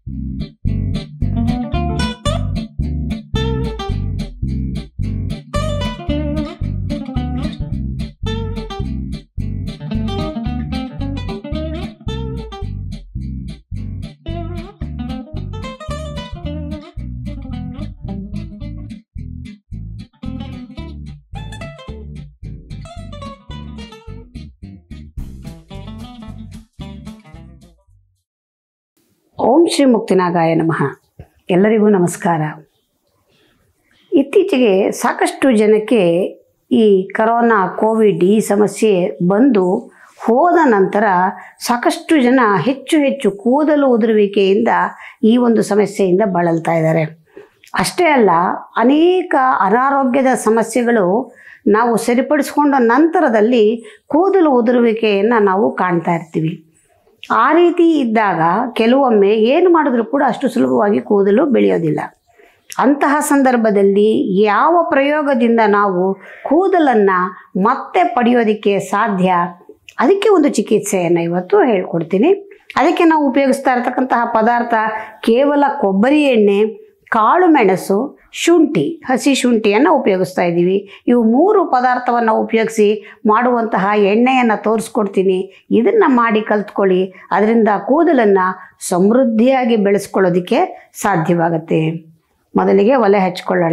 ಓಂ ಶ್ರೀ ಮುಕ್ತಿನಾಗಾಯ ನಮಃ. ಎಲ್ಲರಿಗೂ ನಮಸ್ಕಾರ. ಇತ್ತೀಚೆಗೆ ಸಾಕಷ್ಟು ಜನಕ್ಕೆ ಈ ಕರೋನಾ ಕೋವಿಡ್ ಈ ಸಮಸ್ಯೆ ಬಂದು ಹೋದ ನಂತರ ಸಾಕಷ್ಟು ಜನ ಹೆಚ್ಚು ಕೂದಲು ಉದುರುವಿಕೆಯಿಂದ ಈ ಒಂದು ಸಮಸ್ಯೆಯಿಂದ ಬಳಲ್ತಾ ಇದ್ದಾರೆ. ಅಷ್ಟೇ ಅಲ್ಲ, ಅನೇಕ ಅನಾರೋಗ್ಯದ ಸಮಸ್ಯೆಗಳು ನಾವು ಸರಿಪಡಿಸ್ಕೊಂಡ ನಂತರದಲ್ಲಿ ಕೂದಲು ಉದುರುವಿಕೆಯನ್ನು ನಾವು ಕಾಣ್ತಾ ಇರ್ತೀವಿ. ಆ ರೀತಿ ಇದ್ದಾಗ ಕೆಲವೊಮ್ಮೆ ಏನು ಮಾಡಿದ್ರೂ ಕೂಡ ಅಷ್ಟು ಸುಲಭವಾಗಿ ಕೂದಲು ಬೆಳೆಯೋದಿಲ್ಲ. ಅಂತಹ ಸಂದರ್ಭದಲ್ಲಿ ಯಾವ ಪ್ರಯೋಗದಿಂದ ನಾವು ಕೂದಲನ್ನು ಮತ್ತೆ ಪಡೆಯೋದಕ್ಕೆ ಸಾಧ್ಯ, ಅದಕ್ಕೆ ಒಂದು ಚಿಕಿತ್ಸೆಯನ್ನು ಇವತ್ತು ಹೇಳ್ಕೊಡ್ತೀನಿ. ಅದಕ್ಕೆ ನಾವು ಉಪಯೋಗಿಸ್ತಾ ಇರತಕ್ಕಂತಹ ಪದಾರ್ಥ ಕೇವಲ ಕೊಬ್ಬರಿ ಎಣ್ಣೆ, ಕಾಳು ಮೆಣಸು, ಶುಂಠಿ, ಹಸಿ ಶುಂಠಿಯನ್ನು ಉಪಯೋಗಿಸ್ತಾ ಇದ್ದೀವಿ. ಇವು 3 ಪದಾರ್ಥವನ್ನು ಉಪಯೋಗಿಸಿ ಮಾಡುವಂತಹ ಎಣ್ಣೆಯನ್ನು ತೋರಿಸ್ಕೊಡ್ತೀನಿ. ಇದನ್ನು ಮಾಡಿ ಕಲ್ತ್ಕೊಳ್ಳಿ. ಅದರಿಂದ ಕೂದಲನ್ನು ಸಮೃದ್ಧಿಯಾಗಿ ಬೆಳೆಸ್ಕೊಳ್ಳೋದಕ್ಕೆ ಸಾಧ್ಯವಾಗುತ್ತೆ. ಮೊದಲಿಗೆ ಒಲೆ ಹಚ್ಕೊಳ್ಳೋಣ.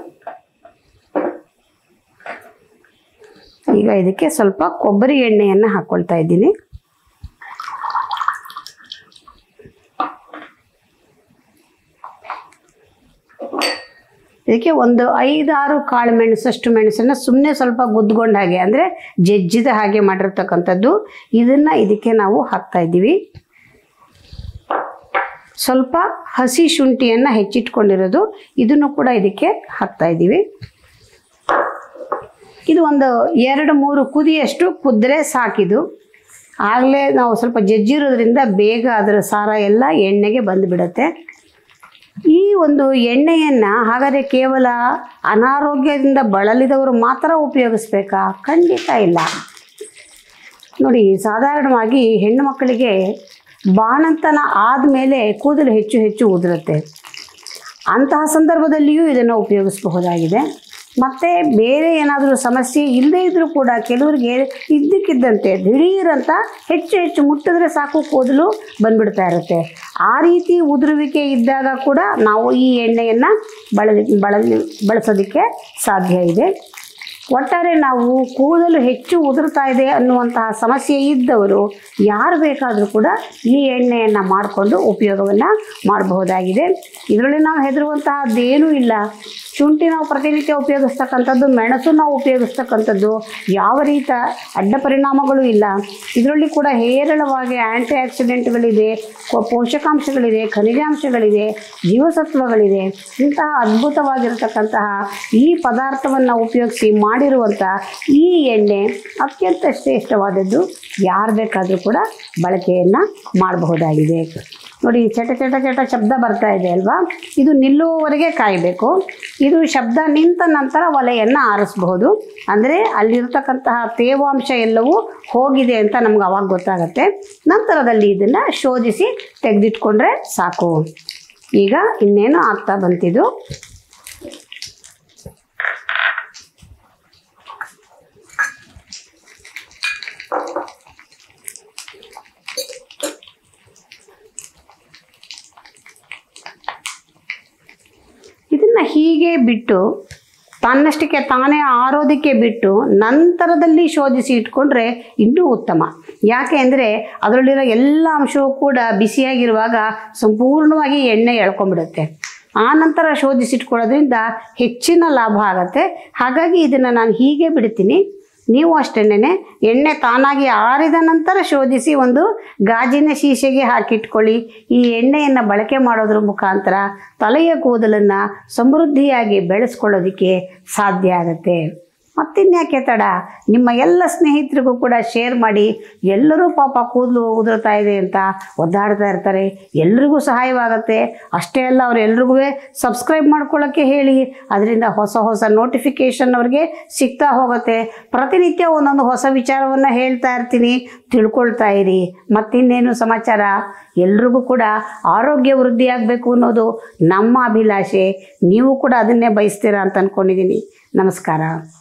ಈಗ ಇದಕ್ಕೆ ಸ್ವಲ್ಪ ಕೊಬ್ಬರಿ ಎಣ್ಣೆಯನ್ನು ಹಾಕ್ಕೊಳ್ತಾ ಇದ್ದೀನಿ. ಇದಕ್ಕೆ ಒಂದು 5-6 ಕಾಳು ಮೆಣಸಷ್ಟು ಮೆಣಸನ್ನು ಸುಮ್ಮನೆ ಸ್ವಲ್ಪ ಗುದ್ದುಗೊಂಡ ಹಾಗೆ, ಅಂದರೆ ಜಜ್ಜಿದ ಹಾಗೆ ಮಾಡಿರ್ತಕ್ಕಂಥದ್ದು, ಇದನ್ನು ಇದಕ್ಕೆ ನಾವು ಹಾಕ್ತಾ ಇದ್ದೀವಿ. ಸ್ವಲ್ಪ ಹಸಿ ಶುಂಠಿಯನ್ನು ಹೆಚ್ಚಿಟ್ಕೊಂಡಿರೋದು, ಇದನ್ನು ಕೂಡ ಇದಕ್ಕೆ ಹಾಕ್ತಾ ಇದ್ದೀವಿ. ಇದು ಒಂದು 2-3 ಕುದಿಯಷ್ಟು ಕುದ್ರೆ ಸಾಕಿದು. ಆಗಲೇ ನಾವು ಸ್ವಲ್ಪ ಜಜ್ಜಿರೋದ್ರಿಂದ ಬೇಗ ಅದರ ಸಾರ ಎಲ್ಲ ಎಣ್ಣೆಗೆ ಬಂದುಬಿಡುತ್ತೆ. ಈ ಒಂದು ಎಣ್ಣೆಯನ್ನು ಹಾಗಾದರೆ ಕೇವಲ ಅನಾರೋಗ್ಯದಿಂದ ಬಳಲಿದವರು ಮಾತ್ರ ಉಪಯೋಗಿಸ್ಬೇಕಾ? ಖಂಡಿತ ಇಲ್ಲ. ನೋಡಿ, ಸಾಧಾರಣವಾಗಿ ಹೆಣ್ಣು ಮಕ್ಕಳಿಗೆ ಬಾಣಂತನ ಆದಮೇಲೆ ಕೂದಲು ಹೆಚ್ಚು ಉದುರುತ್ತೆ. ಅಂತಹ ಸಂದರ್ಭದಲ್ಲಿಯೂ ಇದನ್ನು ಉಪಯೋಗಿಸಬಹುದಾಗಿದೆ. ಮತ್ತು ಬೇರೆ ಏನಾದರೂ ಸಮಸ್ಯೆ ಇಲ್ಲದೇ ಇದ್ದರೂ ಕೂಡ ಕೆಲವರಿಗೆ ಇದ್ದಕ್ಕಿದ್ದಂತೆ ದಿಢೀರಂತ ಹೆಚ್ಚು ಮುಟ್ಟಿದ್ರೆ ಸಾಕು ಕೂದಲು ಬಂದ್ಬಿಡ್ತಾ ಇರುತ್ತೆ. ಆ ರೀತಿ ಉದುರುವಿಕೆ ಇದ್ದಾಗ ಕೂಡ ನಾವು ಈ ಎಣ್ಣೆಯನ್ನು ಬಳಸೋದಕ್ಕೆ ಸಾಧ್ಯ ಇದೆ. ಒಟ್ಟಾರೆ ನಾವು ಕೂದಲು ಹೆಚ್ಚು ಉದುರ್ತಾ ಇದೆ ಅನ್ನುವಂತಹ ಸಮಸ್ಯೆ ಇದ್ದವರು ಯಾರು ಬೇಕಾದರೂ ಕೂಡ ಈ ಎಣ್ಣೆಯನ್ನು ಮಾಡಿಕೊಂಡು ಉಪಯೋಗವನ್ನು ಮಾಡಬಹುದಾಗಿದೆ. ಇದರಲ್ಲಿ ನಾವು ಹೆದರುವಂತಹದ್ದೇನೂ ಇಲ್ಲ. ಶುಂಠಿ ನಾವು ಪ್ರತಿನಿತ್ಯ ಉಪಯೋಗಿಸ್ತಕ್ಕಂಥದ್ದು, ಮೆಣಸು ನಾವು ಉಪಯೋಗಿಸ್ತಕ್ಕಂಥದ್ದು, ಯಾವ ರೀತಿ ಅಡ್ಡ ಪರಿಣಾಮಗಳು ಇಲ್ಲ. ಇದರಲ್ಲಿ ಕೂಡ ಹೇರಳವಾಗಿ ಆ್ಯಂಟಿ ಆಕ್ಸಿಡೆಂಟ್ಗಳಿದೆ, ಪೋಷಕಾಂಶಗಳಿದೆ, ಖನಿಜಾಂಶಗಳಿದೆ, ಜೀವಸತ್ವಗಳಿದೆ. ಇಂತಹ ಅದ್ಭುತವಾಗಿರತಕ್ಕಂತಹ ಈ ಪದಾರ್ಥವನ್ನು ಉಪಯೋಗಿಸಿ ಮಾಡಿರುವಂಥ ಈ ಎಣ್ಣೆ ಅತ್ಯಂತ ಶ್ರೇಷ್ಠವಾದದ್ದು. ಯಾರು ಬೇಕಾದರೂ ಕೂಡ ಬಳಕೆಯನ್ನು ಮಾಡಬಹುದಾಗಿದೆ. ನೋಡಿ, ಚಟ ಶಬ್ದ ಬರ್ತಾ ಇದೆ ಅಲ್ವಾ? ಇದು ನಿಲ್ಲುವವರೆಗೆ ಕಾಯಬೇಕು. ಇದು ಶಬ್ದ ನಿಂತ ನಂತರ ಒಲೆಯನ್ನು ಆರಿಸಬಹುದು. ಅಂದರೆ ಅಲ್ಲಿರ್ತಕ್ಕಂತಹ ತೇವಾಂಶ ಎಲ್ಲವೂ ಹೋಗಿದೆ ಅಂತ ನಮ್ಗೆ ಅವಾಗ ಗೊತ್ತಾಗುತ್ತೆ. ನಂತರದಲ್ಲಿ ಇದನ್ನು ಶೋಧಿಸಿ ತೆಗೆದಿಟ್ಕೊಂಡ್ರೆ ಸಾಕು. ಈಗ ಇನ್ನೇನು ಆಗ್ತಾ ಬಂತಿದ್ದು, ಇದನ್ನು ಹೀಗೆ ಬಿಟ್ಟು ತನ್ನಷ್ಟಕ್ಕೆ ತಾನೇ ಆರೋದಕ್ಕೆ ಬಿಟ್ಟು ನಂತರದಲ್ಲಿ ಶೋಧಿಸಿ ಇಟ್ಕೊಂಡ್ರೆ ಇನ್ನೂ ಉತ್ತಮ. ಯಾಕೆ ಅಂದರೆ ಅದರಲ್ಲಿರೋ ಎಲ್ಲ ಅಂಶವೂ ಕೂಡ ಬಿಸಿಯಾಗಿರುವಾಗ ಸಂಪೂರ್ಣವಾಗಿ ಎಣ್ಣೆ ಎಳ್ಕೊಂಡ್ಬಿಡುತ್ತೆ. ಆ ನಂತರ ಶೋಧಿಸಿಟ್ಕೊಳ್ಳೋದ್ರಿಂದ ಹೆಚ್ಚಿನ ಲಾಭ ಆಗುತ್ತೆ. ಹಾಗಾಗಿ ಇದನ್ನು ನಾನು ಹೀಗೆ ಬಿಡ್ತೀನಿ. ನೀವು ಅಷ್ಟೇನೆ ಎಣ್ಣೆ ತಾನಾಗಿ ಆರಿದ ನಂತರ ಶೋಧಿಸಿ ಒಂದು ಗಾಜಿನ ಶೀಶೆಗೆ ಹಾಕಿಟ್ಕೊಳ್ಳಿ. ಈ ಎಣ್ಣೆಯನ್ನು ಬಳಕೆ ಮಾಡೋದ್ರ ಮುಖಾಂತರ ತಲೆಯ ಕೂದಲನ್ನು ಸಮೃದ್ಧಿಯಾಗಿ ಬೆಳೆಸ್ಕೊಳ್ಳೋದಕ್ಕೆ ಸಾಧ್ಯ ಆಗುತ್ತೆ. ಮತ್ತಿನ್ಯಾಕೆ ತಡ, ನಿಮ್ಮ ಎಲ್ಲ ಸ್ನೇಹಿತರಿಗೂ ಕೂಡ ಶೇರ್ ಮಾಡಿ. ಎಲ್ಲರೂ ಪಾಪ ಕೂದಲು ಉದುರ್ತಾ ಇದೆ ಅಂತ ಒದ್ದಾಡ್ತಾ ಇರ್ತಾರೆ, ಎಲ್ರಿಗೂ ಸಹಾಯವಾಗುತ್ತೆ. ಅಷ್ಟೇ ಅಲ್ಲ, ಅವರೆಲ್ರಿಗೂ ಸಬ್ಸ್ಕ್ರೈಬ್ ಮಾಡ್ಕೊಳ್ಳೋಕ್ಕೆ ಹೇಳಿ. ಅದರಿಂದ ಹೊಸ ಹೊಸ ನೋಟಿಫಿಕೇಷನ್ ಅವ್ರಿಗೆ ಸಿಗ್ತಾ ಹೋಗುತ್ತೆ. ಪ್ರತಿನಿತ್ಯ ಒಂದೊಂದು ಹೊಸ ವಿಚಾರವನ್ನು ಹೇಳ್ತಾ ಇರ್ತೀನಿ, ತಿಳ್ಕೊಳ್ತಾ ಇರಿ. ಮತ್ತಿನ್ನೇನು ಸಮಾಚಾರ? ಎಲ್ರಿಗೂ ಕೂಡ ಆರೋಗ್ಯ ವೃದ್ಧಿಯಾಗಬೇಕು ಅನ್ನೋದು ನಮ್ಮ ಅಭಿಲಾಷೆ. ನೀವು ಕೂಡ ಅದನ್ನೇ ಬಯಸ್ತೀರಾ ಅಂತ ಅಂದ್ಕೊಂಡಿದ್ದೀನಿ. ನಮಸ್ಕಾರ.